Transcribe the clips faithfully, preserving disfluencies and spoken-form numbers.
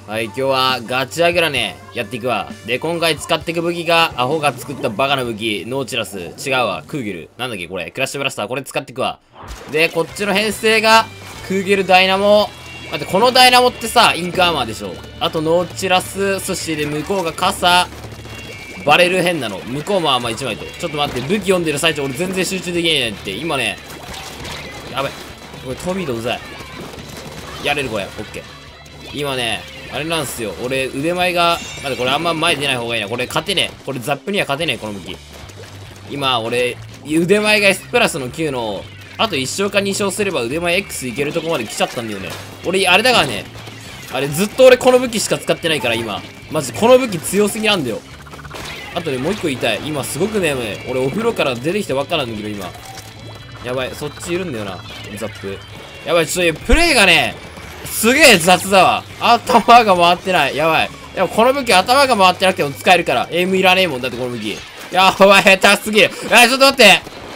はい、今日はガチアグラね、やっていくわ。で、今回使っていく武器が、アホが作ったバカな武器、ノーチラス。違うわ、クーゲル。なんだっけこれ、クラッシュブラスター。これ使っていくわ。で、こっちの編成が、クーゲルダイナモ。待って、このダイナモってさ、インクアーマーでしょ。あと、ノーチラス、そしてで、向こうが傘、バレル変なの。向こうもアーマーいちまいと。ちょっと待って、武器読んでる最中、俺全然集中できないって。今ね、やべ。これ、トミードうざい。やれるこれ、オッケー。今ね、あれなんすよ。俺、腕前が、待って、これあんま前出ない方がいいな。これ勝てねえ。これザップには勝てねえ、この武器。今、俺、腕前が S プラスのきゅうの、あといち勝かに勝すれば腕前 X いけるとこまで来ちゃったんだよね。俺、あれだからね。あれ、ずっと俺この武器しか使ってないから、今。マジ、この武器強すぎなんだよ。あとね、もう一個言いたい。今、すごく眠い。俺、お風呂から出てきてばっかなんだけど、今。やばい、そっちいるんだよな。ザップ。やばい、ちょっと、プレイがね、すげえ雑だわ。頭が回ってない。やばい。でもこの武器頭が回ってなくても使えるから。エイムいらねえもんだってこの武器。やばい、下手すぎる。あ、ちょっと待って。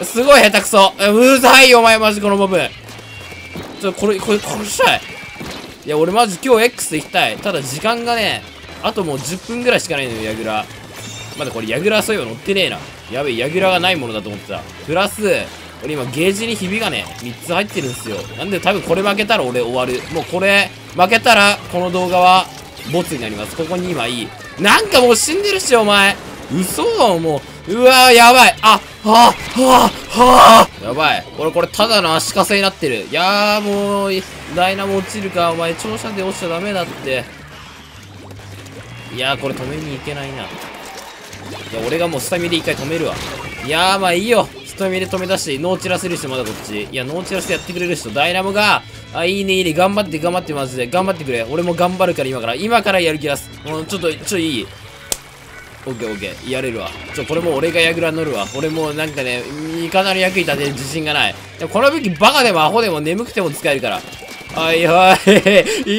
すごい下手くそ。うざいよ、お前マジこのモブ。ちょっとこれ、これ殺したい。いや、俺マジ今日 X で行きたい。ただ時間がね、あともうじゅっぷんぐらいしかないのよ、ヤグラ。まだこれヤグラそういえば乗ってねえな。やべえ、ヤグラがないものだと思ってた。プラス、俺今ゲージにひびがね、みっつ入ってるんですよ。なんで多分これ負けたら俺終わる。もうこれ、負けたらこの動画は、ボツになります。ここに今いい。なんかもう死んでるし、お前。嘘もう。うわー、やばい。あ、はぁ、はぁ、はぁ。やばい。俺これただの足かせになってる。いやーもう、ダイナモ落ちるか。お前、長射で落ちちゃダメだって。いやーこれ止めに行けないな。いや、俺がもうスタミで一回止めるわ。いやーまあいいよ。スタミで止め出して、ノーチラスいる人まだこっち。いや、ノーチラスやってくれる人。ダイナモが、あ、いいねいいね。頑張って頑張ってマジで。頑張ってくれ。俺も頑張るから今から。今からやる気出す。もうちょっと、ちょっといい？オッケーオッケー。やれるわ。ちょ、これもう俺がヤグラ乗るわ。俺もうなんかね、味方の役に立てる自信がない。でもこの武器バカでもアホでも眠くても使えるから。はいはい。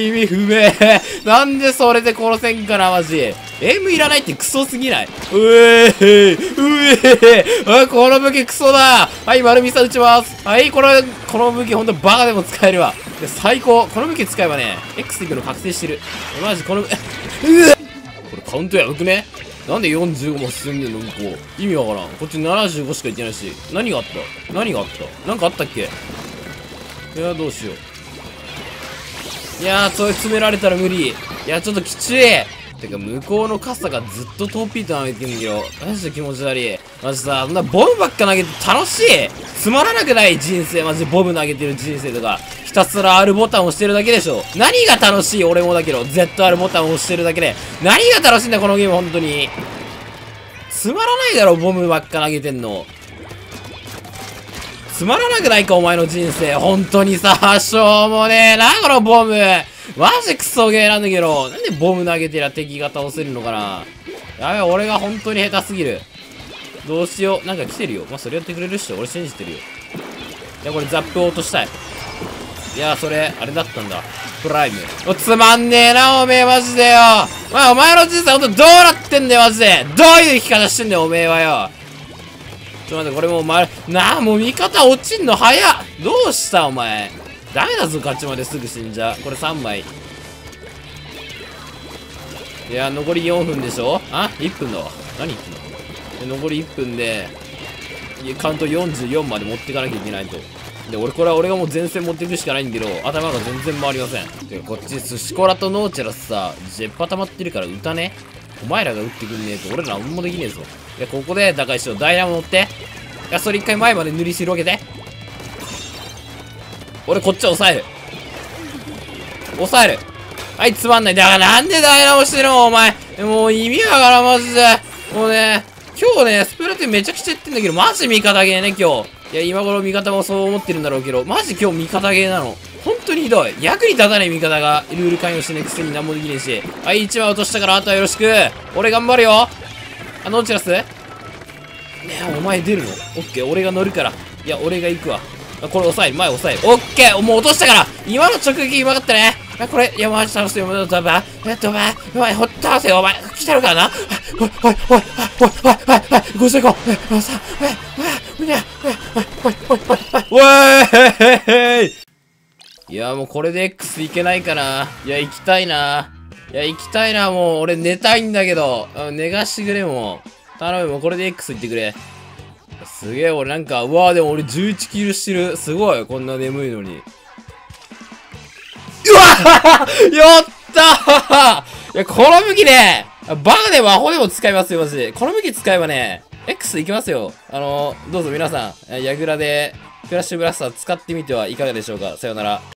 意味不明。なんでそれで殺せんかな、マジ。エイムいらないってクソすぎない？うえーうえーあ、この武器クソだ。はい、丸みさ撃ちます。はい、これ、この武器ほんとバカでも使えるわ。で、最高。この武器使えばね、X 行くの確定してる。マジ、この、うわこれカウントやばくね？なんでよんじゅうごも進んでんの向こう。意味わからん。こっちななじゅうごしかいってないし。何があった何があったなんかあったっけ？いや、どうしよう。いやー、それ詰められたら無理。いや、ちょっときちい。てか、向こうの傘がずっとトーピーと舐めてんだけど、マジで気持ち悪い。マジさ、そんなボムばっか投げて楽しい？つまらなくない人生、マジでボム投げてる人生とか。ひたすら R ボタンを押してるだけでしょ。何が楽しい？俺もだけど、ゼットアール ボタンを押してるだけで。何が楽しいんだ、このゲーム、本当に。つまらないだろ、ボムばっか投げてんの。つまらなくないか、お前の人生。本当にさ、しょうもねえな、このボム。マジクソゲーなんだけど、なんでボム投げてりゃ敵が倒せるのかな。やべえ、俺が本当に下手すぎる。どうしよう。なんか来てるよ。まあ、それやってくれるっしょ。俺信じてるよ。いや、これザップを落としたい。いや、それ、あれだったんだ。プライム。お、つまんねえな、おめえ、マジでよ。まあ、お前の人生ほんとどうなってんだよ、マジで。どういう生き方してんだよ、おめえはよ。ちょっと待って、これもう、ま、なあ、もう味方落ちんの早っ。どうしたお前。ダメだぞ、勝ちまですぐ死んじゃう。これさんまい。いや、残りよんぷんでしょ？あ ?いっぷんだわ。何言ってんの？残りいっぷんで、カウントよんじゅうよんまで持っていかなきゃいけないと。で、俺、これは俺がもう前線持っていくしかないんだけど、頭が全然回りません。てか、こっち、寿司コラとノーチェラスさ、ジェッパ溜まってるから撃たね？お前らが撃ってくんねえと、俺ら何もできねえぞ。いや、ここで打開しよう。ダイナモ乗って。いや、それ一回前まで塗り広げて。俺こっちは抑える。抑える。はい、つまんない。だからなんでダイナモしてるのお前。もう意味わからん、マジで。もうね、今日ね、スプラトゥーンめちゃくちゃ言ってんだけど、マジ味方ゲーね、今日。いや、今頃味方もそう思ってるんだろうけど、マジ今日味方ゲーなの。本当にひどい。役に立たない味方がルール関与してね、くせに何もできねえし。はい、いちまい落としたから、あとはよろしく。俺頑張るよ。あ、ノーチラスねえ、お前出るの？オッケー、俺が乗るから。いや、俺が行くわ。これ抑える、前抑える。オッケー、もう落としたから。今の直撃うまかったね。これ、いや、マジ倒すよ、ドバー。ドバー。お前、ほっ倒せよ、お前。来てるからな。おい、おい、おい、おい、おい、おい、おい、ごじゅうご。おい、さ、おい、おい、おい、おい、おい、おい、おい、おい、いや、もうこれで X いけないかな。いや、行きたいな。 いや、行きたいな、もう。俺寝たいんだけど。寝がしてくれ、もう。頼む、もうこれで X 行ってくれ。すげえ、俺なんか、うわーでも俺じゅういちキルしてる。すごい、こんな眠いのに。うわーやったーいや、この武器ね、バカでもアホでも使いますよ、マジで。この武器使えばね、X いきますよ。あのー、どうぞ皆さん、ヤグラで、クラッシュブラスター使ってみてはいかがでしょうか。さよなら。